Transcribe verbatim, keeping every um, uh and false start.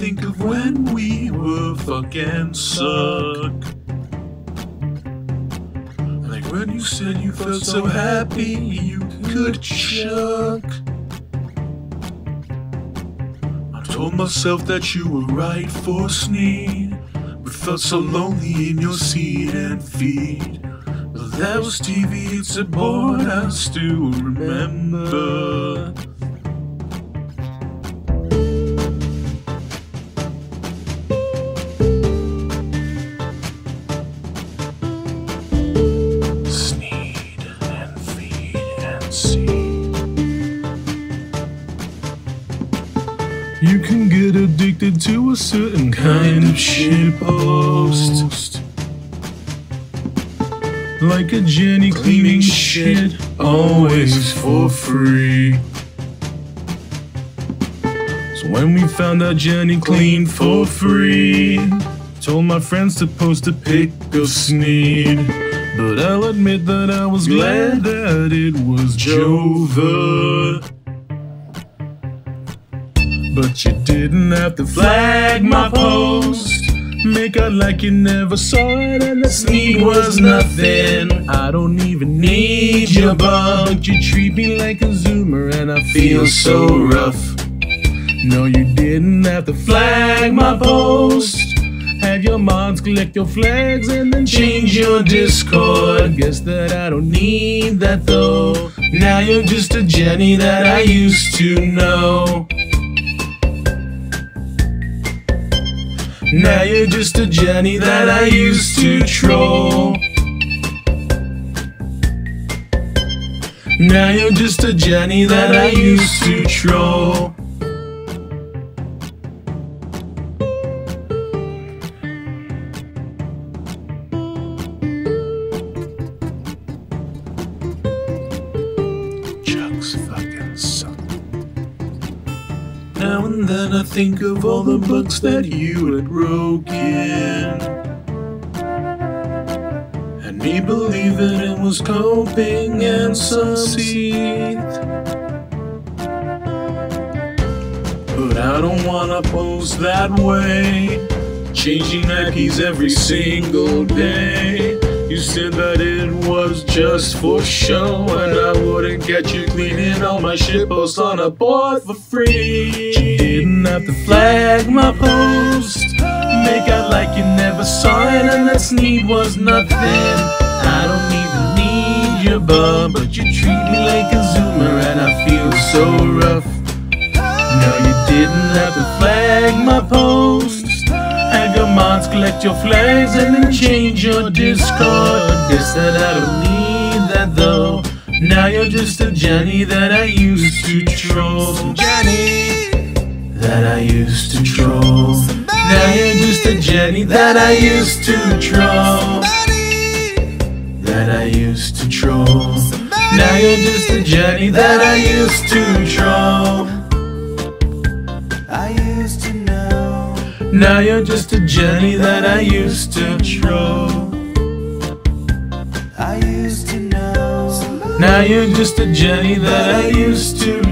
think of when we were fucking suck. Like when you said you felt so happy you could chuck. I told myself that you were right for Sneed, but felt so lonely in your seat and feed. But that was T V, it's a board I still remember. Sneed and feed and see. You can get addicted to a certain kind of shitpost, like a Janny cleaning shit, always for free. So when we found out Janny cleaned for free, told my friends to post a pic of Sneed. But I'll admit that I was glad that it was Jover. But you didn't have to flag my post, make out like you never saw it, and the Sneed was nothing. I don't even need your bug. You treat me like a zoomer and I feel so rough. No, you didn't have to flag my post. Have your mods collect your flags and then change your Discord. Guess that I don't need that though. Now you're just a Janny that I used to know. Now you're just a Janny that I used to troll. Now you're just a Janny that I used to troll. Jokes fucking suck. Now and then I think of all the bugs that you had broken, and me believing it was coping and succeed. But I don't wanna post that way, changing nappies every single day. You said that it was just for show, and I wouldn't get you cleaning all my shitposts on a board for free. You didn't have to flag my post, make out like you never saw it, and that Sneed was nothing. I don't even need your bum, but you treat me like a zoomer and I feel so rough. No, you didn't have to flag my post. Have your mods collect your flags and then change your Discord. Guess that I don't need that though. Now you're just a Janny that I used to troll. Janny that I used to troll. Now you're just a Janny that I used to troll. That I used to troll. Now you're just a Janny that I used to troll. I used to know. Now you're just a Janny that I used to troll. I used to know. Now you're just a Janny that I used to